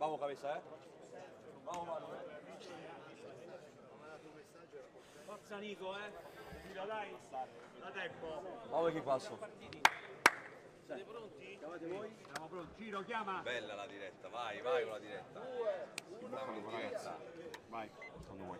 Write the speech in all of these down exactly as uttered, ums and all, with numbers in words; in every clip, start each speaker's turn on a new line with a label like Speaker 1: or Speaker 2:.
Speaker 1: Vamos cabeza, eh. Vamos mano, eh.
Speaker 2: Forza Nico, eh. Tira dai. Da tempo.
Speaker 1: Vamos che passo.
Speaker 2: Siete pronti? Chiamate voi? Siamo pronti. Giro, chiama.
Speaker 1: Bella la diretta, vai, vai con la diretta. Vai, diretta.
Speaker 3: Vai, quando vuoi.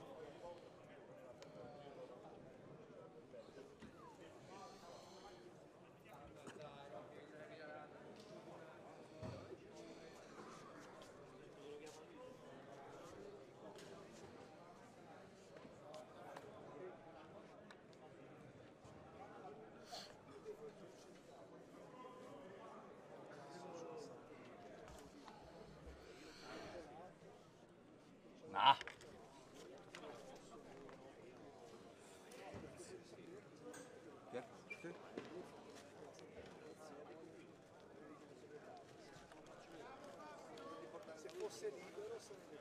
Speaker 1: Ah.
Speaker 4: Se fosse libero se ne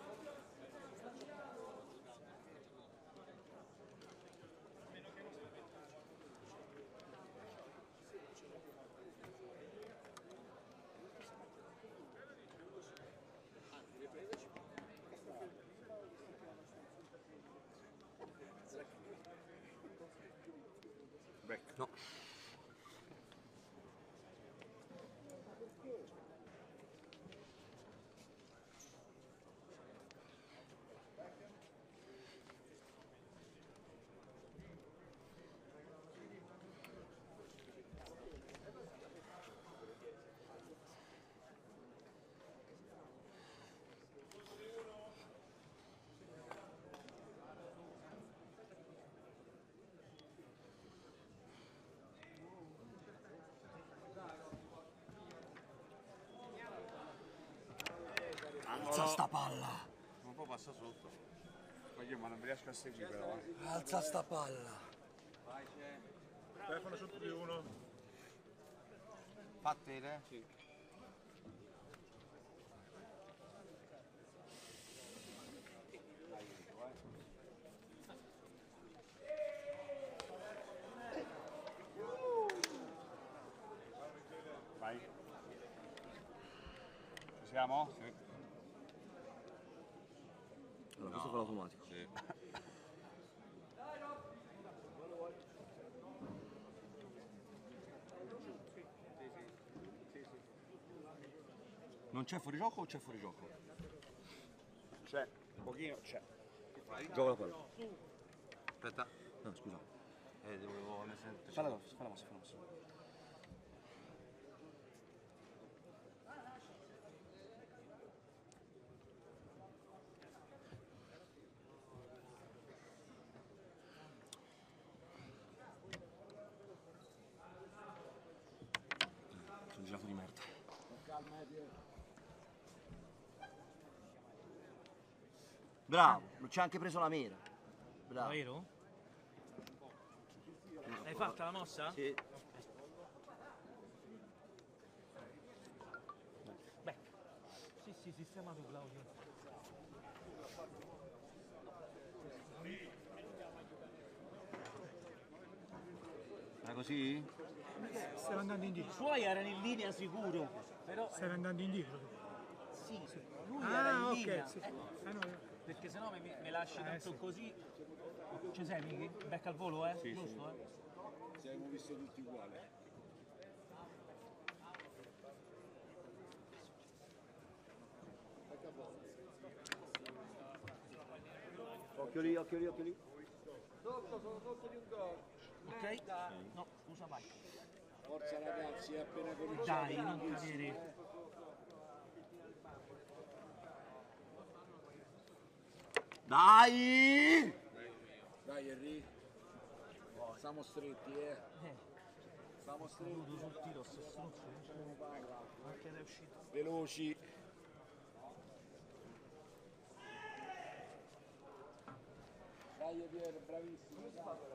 Speaker 3: Back.
Speaker 1: No. Alza sta palla!
Speaker 3: Non può passare sotto. Ma io ma non mi riesco a seguire però. Eh.
Speaker 1: Alza sta palla!
Speaker 3: Vai, c'è.
Speaker 4: telefono sotto di uno.
Speaker 3: Fatene? Sì. Vai. Ci siamo? Sì.
Speaker 1: Allora, questo fa l'automatico.
Speaker 3: Sì.
Speaker 1: Non c'è fuorigioco o c'è fuorigioco?
Speaker 3: C'è, un pochino c'è.
Speaker 1: Gioca la palla.
Speaker 3: Aspetta.
Speaker 1: No, scusa.
Speaker 3: Eh, devo ne sento.
Speaker 1: Falla la mossa, falla la mossa, falla la mossa. Sono girato di merda. Bravo, ci ha anche preso la mira. Bravo.
Speaker 2: Davvero? L'hai fatta la mossa?
Speaker 1: Sì.
Speaker 2: Beh. Sì, sì, sistema tu Claudio.
Speaker 1: Era così?
Speaker 4: Stava andando indietro.
Speaker 2: I suoi erano in linea sicuro, però
Speaker 4: Stava andando indietro.
Speaker 2: sì, lui
Speaker 4: Ah,
Speaker 2: era in
Speaker 4: ok,
Speaker 2: linea.
Speaker 4: sì.
Speaker 2: Eh,
Speaker 4: Ah, no.
Speaker 2: perché sennò mi, mi lasci
Speaker 4: Eh,
Speaker 2: tanto
Speaker 4: sì.
Speaker 2: così. Ci sei Miki? Becca al volo, eh?
Speaker 3: Sì,
Speaker 2: Giusto,
Speaker 3: sì.
Speaker 2: eh?
Speaker 3: Siamo visti tutti uguali.
Speaker 1: Occhio lì, occhio lì, occhio lì.
Speaker 2: Ok? No, scusa, vai.
Speaker 3: Forza ragazzi, è appena cominciato.
Speaker 2: Dai, non cadere.
Speaker 1: Dai!
Speaker 3: Dai Henry. Siamo stretti, eh.
Speaker 2: Eh,
Speaker 3: Siamo stretti.
Speaker 2: caduto sul tiro, sto struzzo. Anche ed è uscito.
Speaker 3: Veloci. Dai Piero, bravissimo.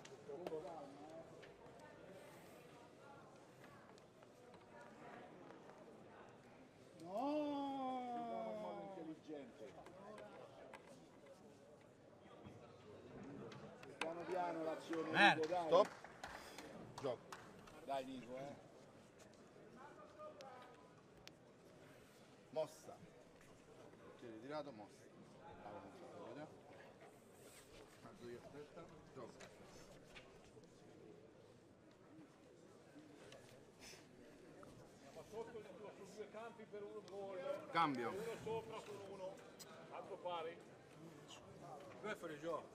Speaker 3: No! Intelligente. Piano piano l'azione,
Speaker 2: Eh,
Speaker 3: Nico, dai.
Speaker 4: Stop. Gioco.
Speaker 3: Dai Nico, eh.
Speaker 4: Mossa.
Speaker 5: Tieni tirato, mossa. Avanza, vedete? Alzo io, aspetta, gioco.
Speaker 2: Sotto su due campi per uno gol.
Speaker 5: Cambio.
Speaker 2: Uno sopra con uno. Altro pari.
Speaker 4: Due fuori gioco.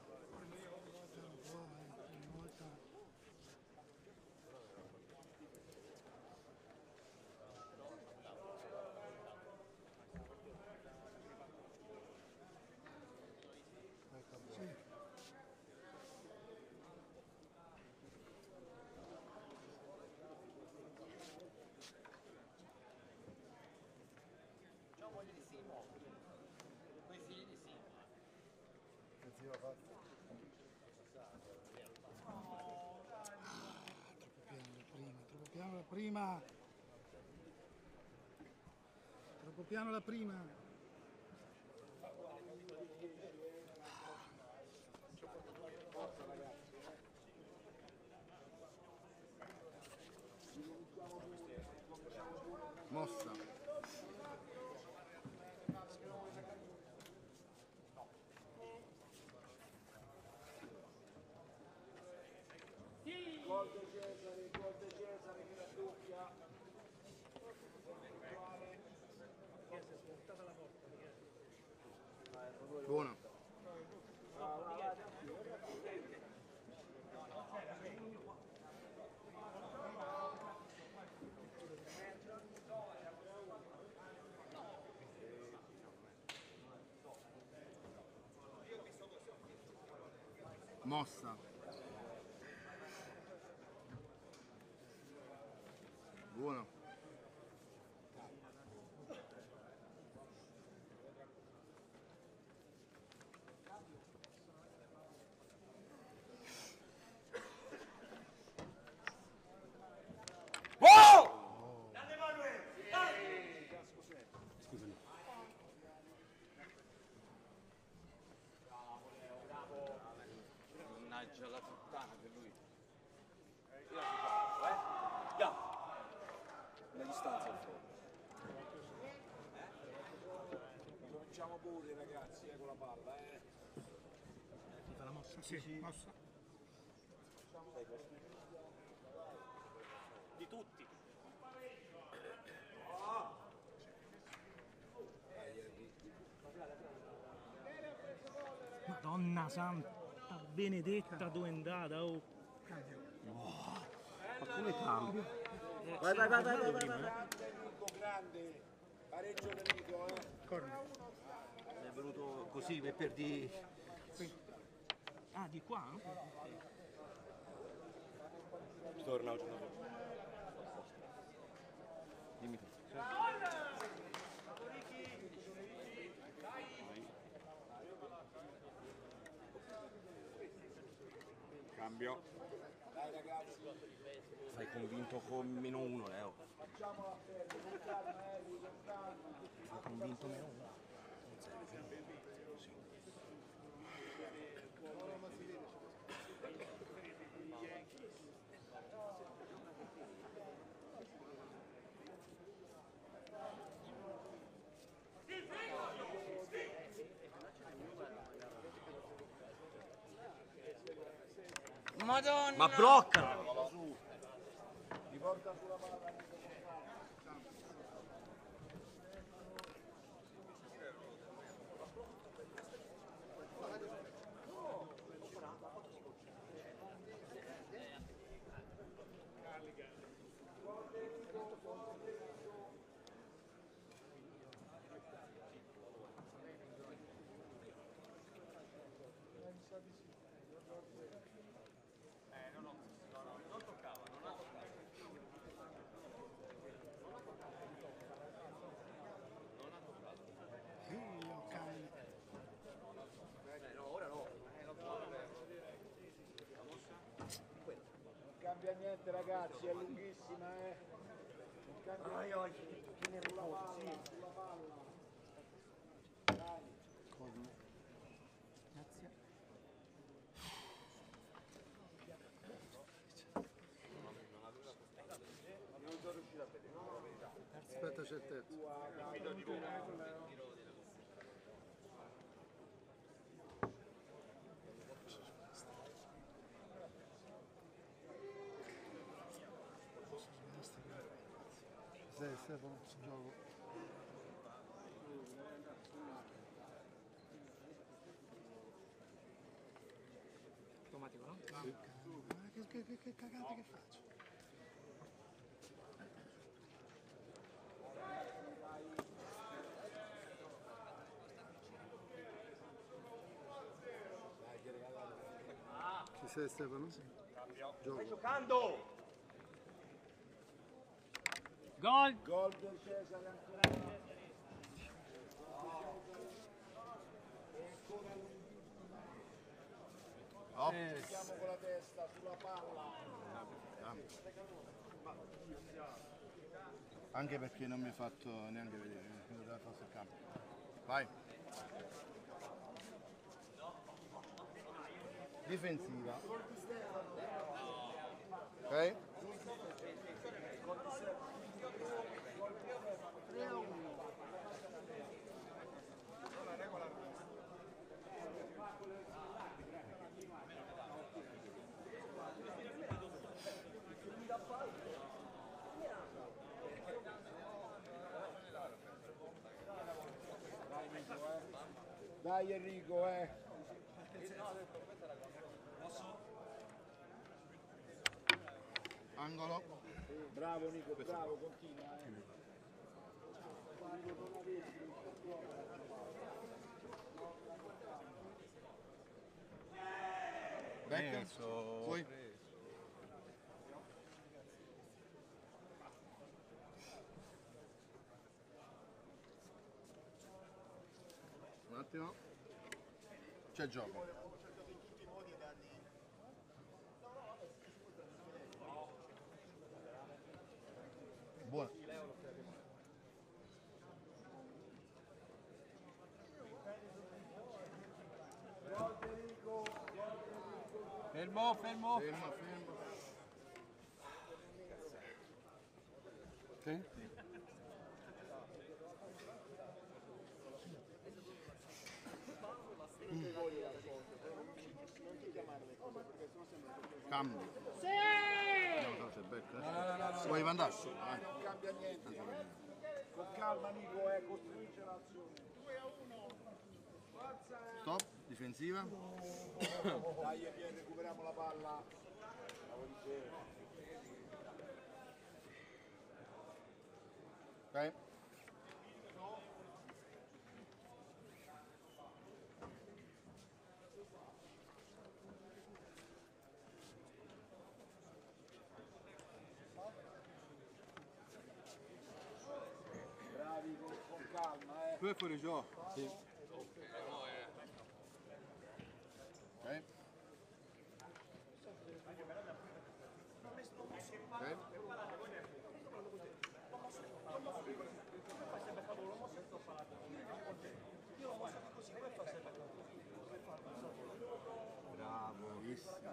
Speaker 6: Piano la prima, troppo piano la prima.
Speaker 5: Mossa. Buono. Mossa. Buono.
Speaker 1: Mannaggia la puttana per lui. La distanza è fuori.
Speaker 2: Cominciamo pure ragazzi eh, con la palla. Eh.
Speaker 4: Ti fa la mossa? Sì, sì. Mossa.
Speaker 2: Di tutti.
Speaker 4: Madonna santa benedetta, dove è andata? Oh.
Speaker 1: Ma come cambio?
Speaker 2: Vai vai vai vai vai vai. Grande. Pareggio nemico eh.
Speaker 4: Corner.
Speaker 1: È venuto così per perdi.
Speaker 4: Ah, di qua?
Speaker 1: Torna oggi. Dimmi.
Speaker 3: Cambio.
Speaker 2: Dai ragazzi.
Speaker 1: Sei convinto con meno uno, Leo. Sei convinto meno uno. Sì.
Speaker 7: Madonna!
Speaker 1: Ma bloccala!
Speaker 2: Riporta sulla palla. Cambia niente ragazzi, è lunghissima eh. Non cambia
Speaker 1: Ai, ai, che nervoso, sì.
Speaker 2: sulla palla. Dai.
Speaker 4: Grazie.
Speaker 2: Non sono riuscito a vedere, no, la verità.
Speaker 5: Aspetta, c'è il terzo.
Speaker 2: Fido di voi.
Speaker 5: Sì, Stefano, gioco.
Speaker 4: Automatico, no?
Speaker 6: Ma che, che, che, che cagate che faccio?
Speaker 5: Ci sei Stefano? Sì. Gioco.
Speaker 1: Giocando!
Speaker 4: Gol!
Speaker 2: Gol del Cesare ancora.
Speaker 5: Oh.
Speaker 2: Siamo con la testa sulla palla.
Speaker 5: Anche perché non mi hai fatto neanche vedere, mi doveva fare il campo. Vai. Difensiva. Ok?
Speaker 2: Dai Enrico, eh.
Speaker 5: Angolo.
Speaker 2: Bravo Nico, bravo, continua. Eh.
Speaker 5: Becker. Poi. Un attimo. C'è gioco. Buono.
Speaker 3: Fermo, fermo.
Speaker 5: Fermo, fermo. Sì? Cambio. Sì! No, no, c'è Becker. No, no, no, no. Vuoi mandare? Vai.
Speaker 2: Non cambia niente. Con calma Nico, eh, costruisce l'azione.
Speaker 5: Stop, difensiva.
Speaker 2: Dai Pier, recuperiamo la palla.
Speaker 5: Ok.
Speaker 2: Bravi, con, con calma, eh.
Speaker 5: Tu è fuori gioco? Sì. Ok. Ok. Bravo. Bravissimo.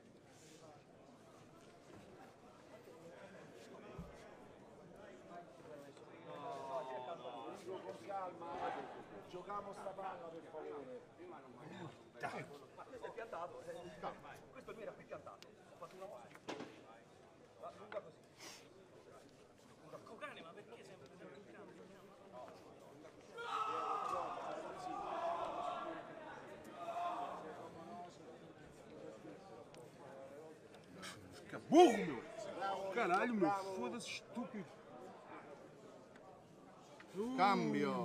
Speaker 2: Nico, con calma, eh. Giochiamo sta palla per favore.
Speaker 1: Ma questo è piantato, eh. Questo qui era più piantato. Ho fatto una mossa. Ma lunga così.
Speaker 4: Cocane, ma perché sempre in campo?
Speaker 3: Burro, meu! Caralho, meu! Foda-se, estúpido!
Speaker 5: Cambio.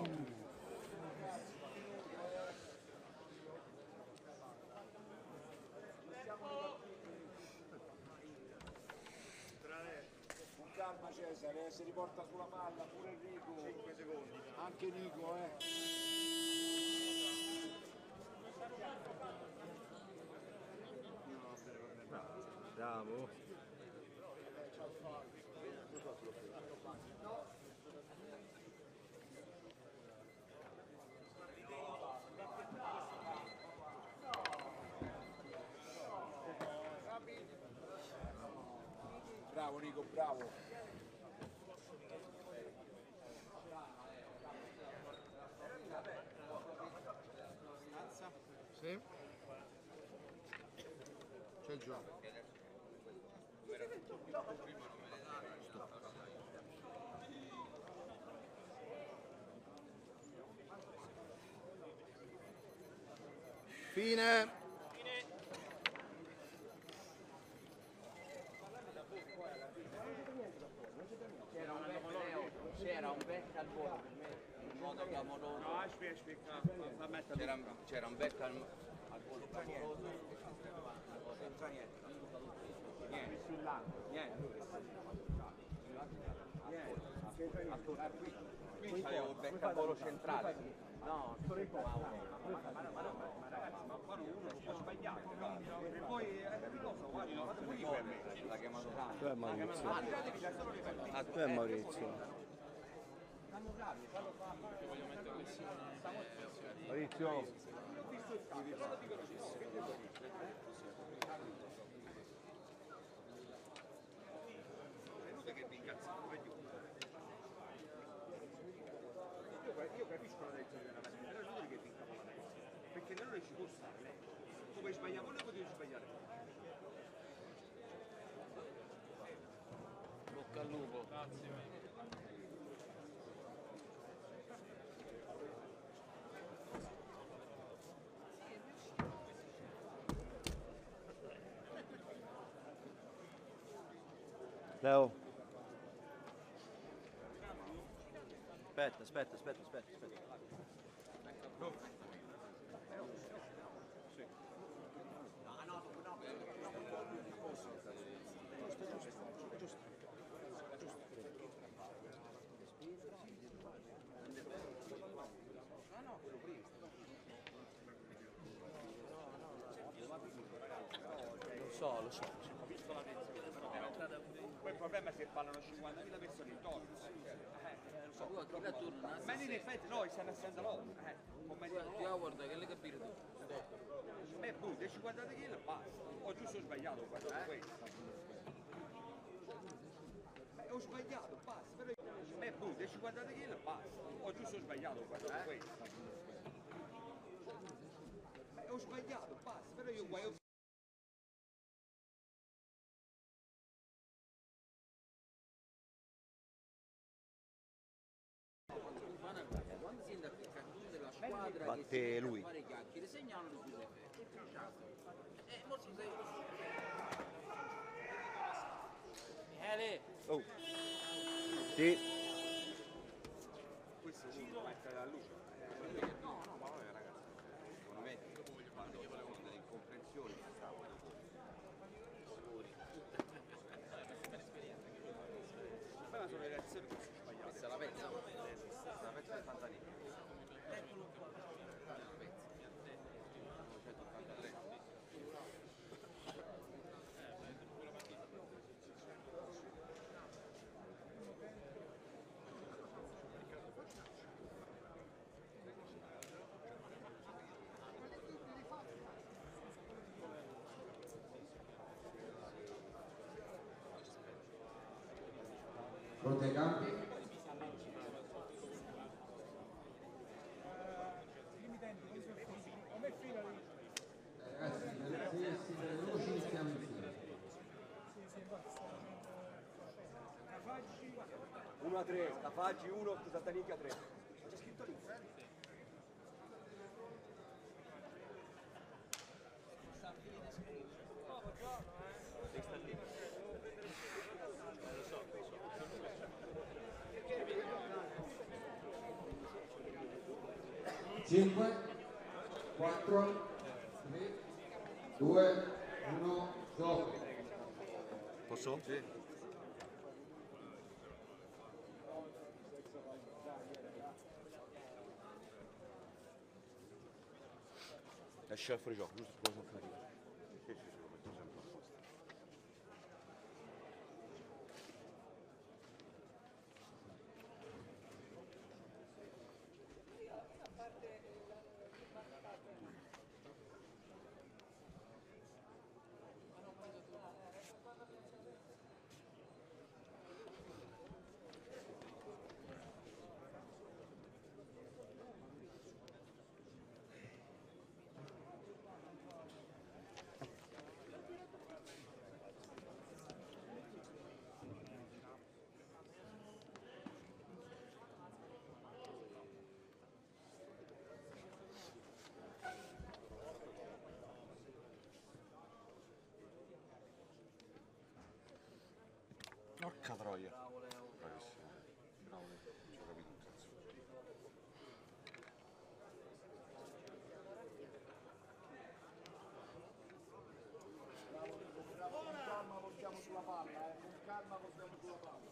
Speaker 2: Con calma Cesare, eh. Si riporta sulla palla pure Enrico. cinque secondi. Anche Nico, eh.
Speaker 1: Bravo.
Speaker 2: Bravo Nico, bravo.
Speaker 5: Sì. C'è il gioco. Stop.
Speaker 6: Fine.
Speaker 7: C'era un vecchio c'era un vecchio al volo per me, in modo clamoroso.
Speaker 3: No, aspetta, aspetta, fa mettere.
Speaker 7: C'era, c'era un vecchio al, al volo clamoroso.
Speaker 1: Niente, niente. Ascolta, qui,
Speaker 7: Qui c'avevo il vecchio al volo centrale. No, non si fumava.
Speaker 1: ma qua uno si può sbagliare, no? E poi, eh, capito, guarda, lo fate voi per me.
Speaker 7: L'ha chiamato tanto.
Speaker 6: Tu è Maurizio.
Speaker 7: Ah,
Speaker 6: Tu è Maurizio. Maurizio.
Speaker 1: Io capisco la lezione della mattina, però è inutile che vinca la testa, perché non ci può stare lei. Tu puoi sbagliare quello e potevi sbagliare.
Speaker 7: Bocca al lupo.
Speaker 6: Leo.
Speaker 8: Aspetta, aspetta, aspetta, aspetta, aspetta.
Speaker 7: Lo so, lo so.
Speaker 1: Poi il problema è se parlano cinquantamila persone intorno.
Speaker 7: Tu a chi la torna?
Speaker 1: Ma in effetti noi stiamo essendo loro. Eh, come dire
Speaker 7: Io
Speaker 1: loro.
Speaker 7: guarda che le capire tu.
Speaker 1: E poi dei cinquanta chili e basta. Ho giusto o sbagliato, ho guardato questo. Eh, ho sbagliato, basta. Però io... E poi dei cinquanta chili e basta. Ho giusto o sbagliato, ho guardato questo. Eh, ho sbagliato, basta. Però io guai...
Speaker 7: Quando si entra per uno della squadra
Speaker 8: Batte
Speaker 7: che si
Speaker 8: lui.
Speaker 7: mette a fare chiacchiere, segnalano di più le fette. E mo si sei... Michele!
Speaker 8: Oh. Sì.
Speaker 1: Questo uno va a entrare alla luce.
Speaker 7: No, no, ma vabbè ragazzi, secondo me quando ci sono delle incomprensioni si sta
Speaker 1: Ma sono le reazioni che sono sbagliate.
Speaker 7: questa è la pezza, questa è la pezza del Fantanino.
Speaker 9: Pronti ai campi? Ragazzi, per essere veloci iniziamo insieme.
Speaker 1: uno a tre, Stafaggi uno, Satanicchia tre. C'è scritto lì.
Speaker 9: cinque, quattro, tre, due, uno, gioco.
Speaker 8: Posso? Sì. Esce fuori gioco, giusto? Cosa fare? Sì, sì, sì, lo metto sempre a posto. Porca troia. Bravissimo. Bravo, ci ho capito un cazzo.
Speaker 2: Bravo, con calma portiamo sulla palla, eh. Con calma portiamo sulla palla.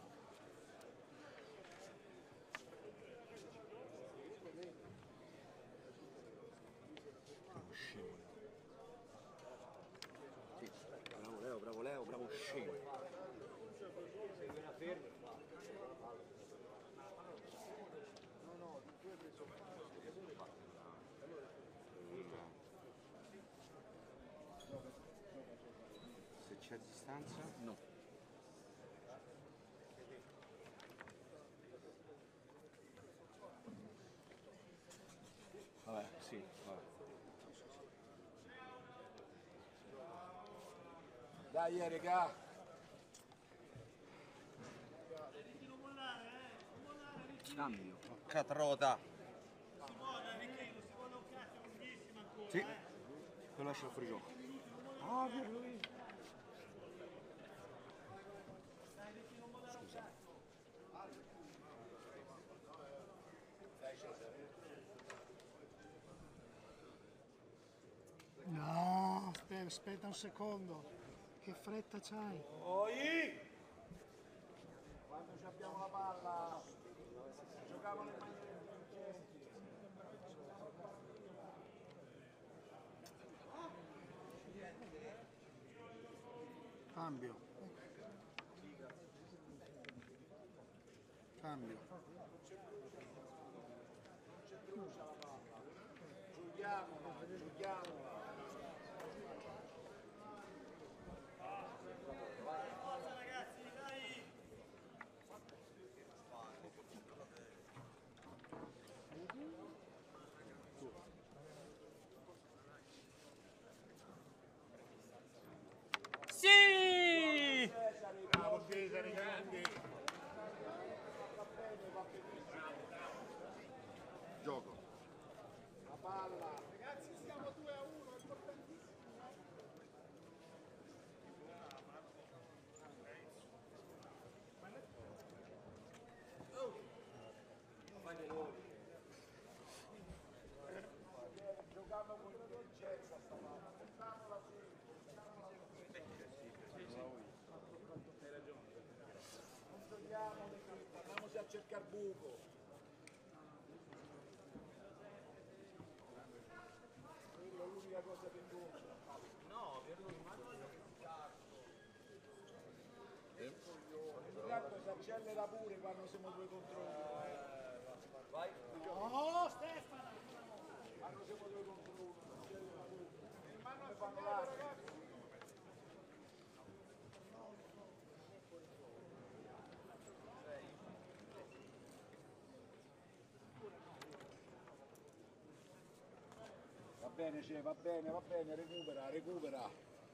Speaker 7: Sì, bravo Leo, bravo Leo, bravo scemo.
Speaker 8: Se c'è distanza? No. Vabbè, sì, vabbè.
Speaker 2: Dai, eh, regà.
Speaker 7: Cambio.
Speaker 8: Porca trota. Sì, quello lascia fuori gioco.
Speaker 2: Ah, per lui.
Speaker 4: No, aspetta, aspetta un secondo. Che fretta c'hai?
Speaker 2: Quando ci abbiamo la palla, giocavano in maniera intelligente.
Speaker 4: Cambio. Cambio.
Speaker 2: Giochiamola, giochiamola.
Speaker 4: Sì!
Speaker 2: Bravo Cesare, grandi.
Speaker 5: Gioco.
Speaker 2: La palla. Ragazzi, siamo due a uno, è importantissimo. Giocando con intelligenza sta palla. Portiamola su. Non giochiamo, andiamoci a cercare buco. Quella è l'unica cosa che conta. No, per lui, ma non è intanto si accelera pure quando siamo due contro uno. Vai.
Speaker 4: Oh, Stefano!
Speaker 2: Quando siamo due contro uno, si accelera pure. Come fanno l'altro? Va bene, c'è, va bene, va bene, recupera, recupera.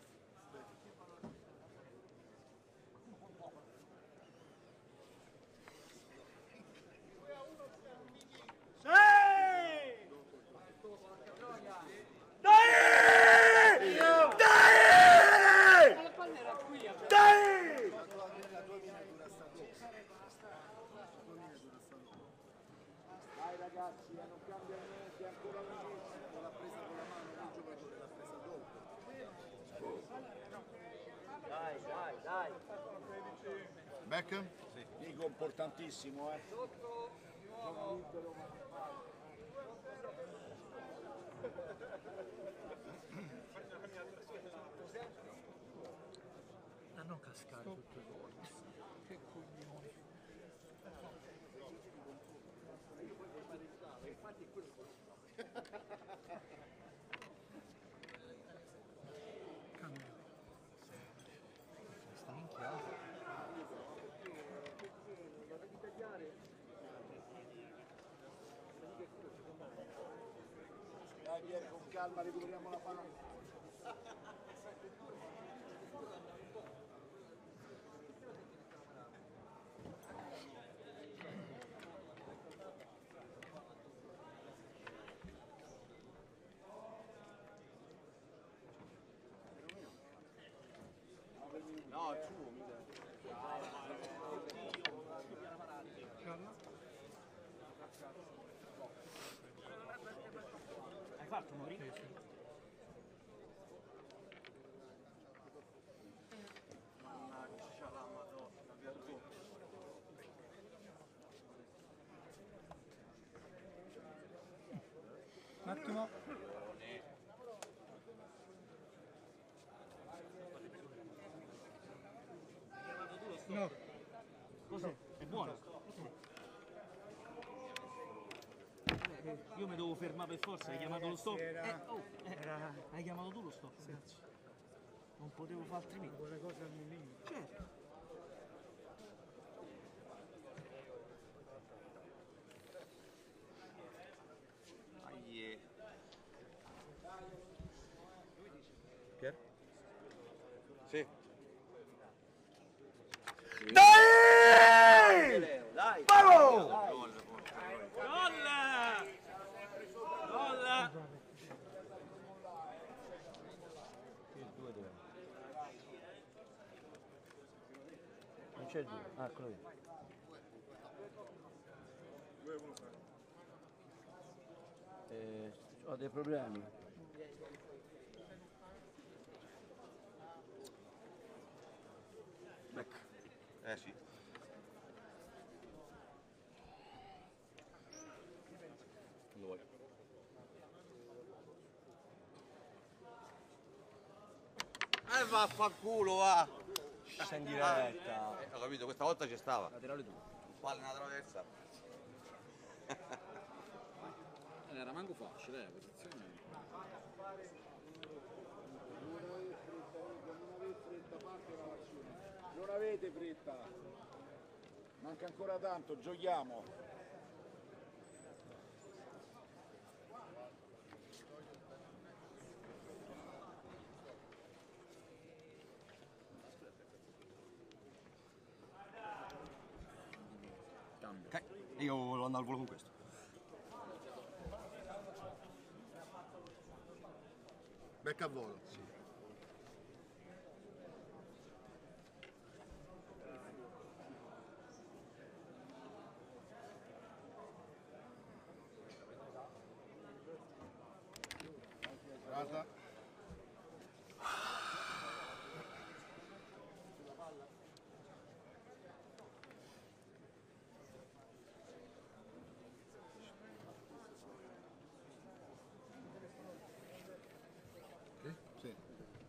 Speaker 2: Dai ragazzi, non cambia niente, ancora all'inizio. L'ha presa con la mano, il giocatore l'ha presa dopo. Dai, dai, dai.
Speaker 5: Beckham?
Speaker 2: Nico importantissimo, eh. Gioca libero, ma
Speaker 4: A non cascare tutto il gol. Che coglioni. Cambio. Sta minchiando.
Speaker 2: dai Pier, con calma recuperiamo la palla.
Speaker 7: No, il suo, mi dai.
Speaker 1: l'altro, Maurizio?
Speaker 4: Un attimo. No.
Speaker 1: Cos'è? È buono? Eh, io mi devo fermare per forza, hai chiamato lo stop? Eh, oh, eh, hai chiamato tu lo stop? Grazie. Non potevo fare altrimenti.
Speaker 4: Quelle cose al millimetro.
Speaker 1: Certo.
Speaker 7: Aie.
Speaker 8: Pier? Sì.
Speaker 1: Dai! Dai! Bravo! Gol! Gol!
Speaker 6: Non c'è il due. Ah, eccolo lì. Eh, ho dei problemi.
Speaker 8: Ecco. Eh sì. Lo voglio.
Speaker 7: Eh vaffanculo va!
Speaker 6: Sei in diretta.
Speaker 7: Eh, ho capito, questa volta ci stava.
Speaker 6: Laterale tu.
Speaker 7: Palle nella traversa.
Speaker 5: Era manco facile, eh, posizione.
Speaker 2: Non avete fretta, manca ancora tanto, giochiamo.
Speaker 7: Ok, io andavo al volo con questo.
Speaker 5: Becca a volo. Sì. Guarda. Sì.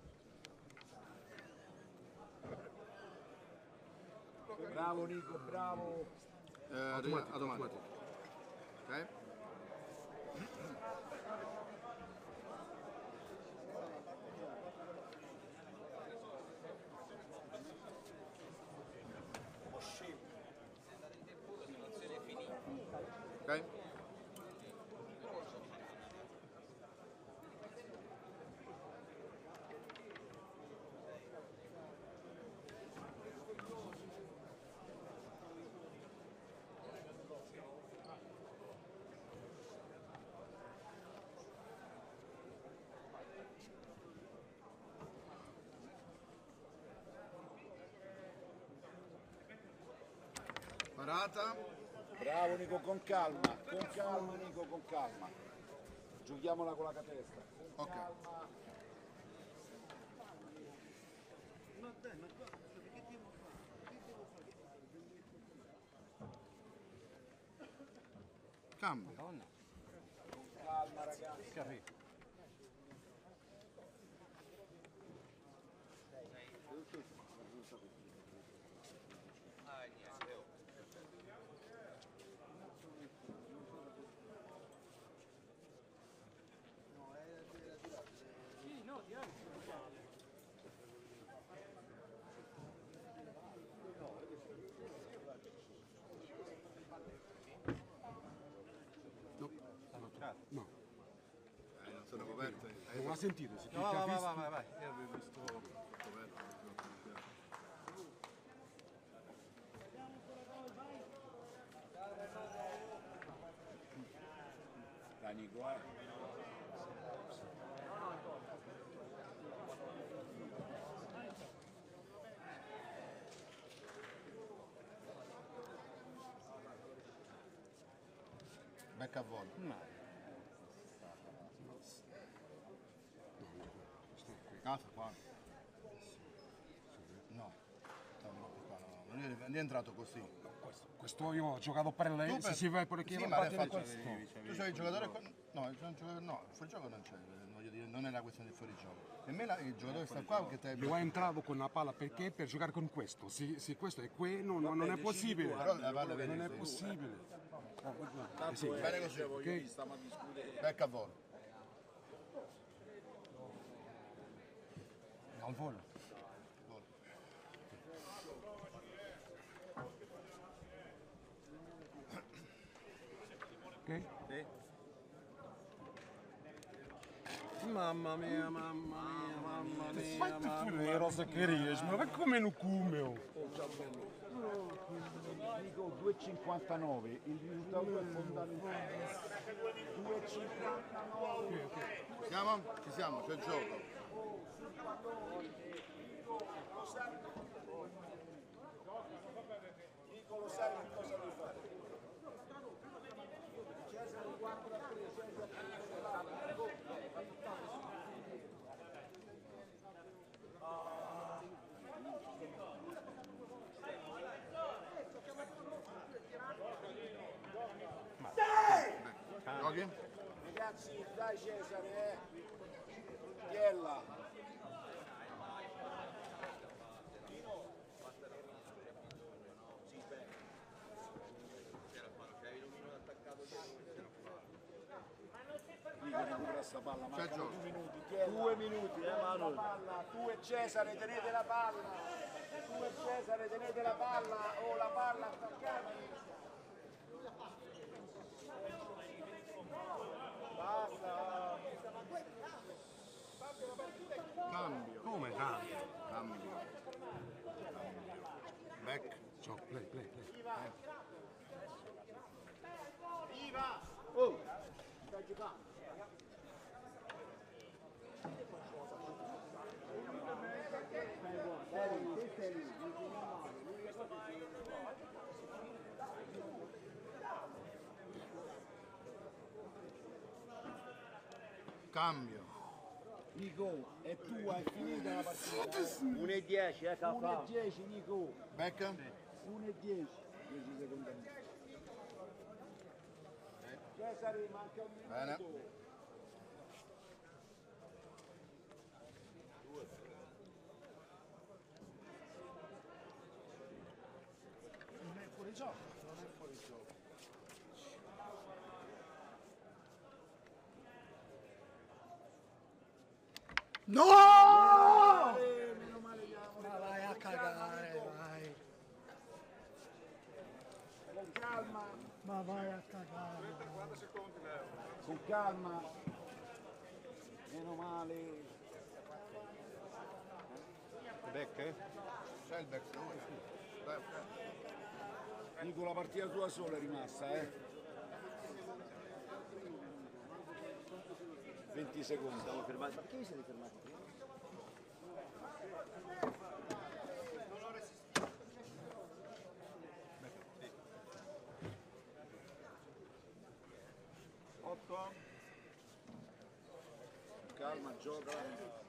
Speaker 2: Bravo Nico, bravo.
Speaker 5: Eh, automatico, automatico. Ok? Ok? Parata.
Speaker 2: Bravo Nico, con calma, con calma Nico, con calma. Giochiamola con la catesta. Con
Speaker 5: Ok.
Speaker 2: calma.
Speaker 5: Cambio.
Speaker 2: Calma ragazzi.
Speaker 5: Capito. No. Eh, non sono coperte. Non l'ha sentito, si
Speaker 3: No, vai, vai, vai, vai, vai. Io avevo visto...
Speaker 2: Dai Nico, eh.
Speaker 5: Becca a volo.
Speaker 6: No.
Speaker 5: Casa qua. No, no, qua no, non è, non è entrato così.
Speaker 10: Questo, questo io ho giocato per lei,
Speaker 5: Tu
Speaker 10: se
Speaker 5: per-
Speaker 10: si va perché
Speaker 5: sì,
Speaker 10: va
Speaker 5: ma
Speaker 10: a
Speaker 5: hai
Speaker 10: battere
Speaker 5: fatto-
Speaker 10: questo.
Speaker 5: Tu sei il giocatore qua? No, il giocatore, no, fuori gioco non c'è, voglio dire, non è la questione di fuori gioco. Per me la- il giocatore sta qua perché te
Speaker 10: Io ho entrato con la palla perché per giocare con questo. Se, se questo è qui, no, no, non è possibile.
Speaker 5: Però la palla
Speaker 10: Non è
Speaker 5: vedi,
Speaker 10: possibile.
Speaker 5: sì, bene così,
Speaker 10: Ok?
Speaker 2: Stiamo a discutere.
Speaker 5: becca a volo.
Speaker 10: Al volo. Ok? Mamma mia, mamma mia, mamma mia. Fatti pure le rose che riesci, ma come non come?
Speaker 2: Dico due e cinquantanove, il risultato è fondamentale. due e cinquantanove.
Speaker 5: Siamo? Ci siamo, c'è il gioco.
Speaker 2: Nico, lo sai che cosa devi fare?
Speaker 5: Giochi?
Speaker 2: Ragazzi, dai Cesare, eh. Biella. Nico, recupera sta palla,
Speaker 5: C'è il
Speaker 2: mancano
Speaker 5: gioco.
Speaker 2: due minuti. Biella. Due minuti, eh Manuel. Palla, tu e Cesare tenete la palla. Tu e Cesare tenete la palla. Oh, la palla attaccata. Basta.
Speaker 5: Cambio.
Speaker 10: Come cambia?
Speaker 5: Cambio. Back.
Speaker 10: Gioco, play, play, play.
Speaker 2: Oh, stai giocando.
Speaker 5: Cambio.
Speaker 2: Nico, è tua, è finita la partita.
Speaker 6: uno e dieci, eh,
Speaker 2: uno
Speaker 6: capo.
Speaker 2: e dieci, Nico.
Speaker 5: Back.
Speaker 2: uno e dieci. dieci secondi. Cesare, manca un minuto.
Speaker 5: Bene.
Speaker 4: Non è fuori gioco, non è fuori gioco. No!
Speaker 2: Eh, meno male diamo.
Speaker 4: Ma vai a cagare, vai.
Speaker 2: Con calma,
Speaker 4: Ma vai a cagare.
Speaker 2: con calma. Meno male.
Speaker 5: Back, eh? C'è il back, no? Sì. Dai, ok.
Speaker 2: Nico, la partita tua sola è rimasta, eh. venti secondi.
Speaker 6: Siamo fermati. Perché vi siete fermati?
Speaker 2: otto. Calma, gioca.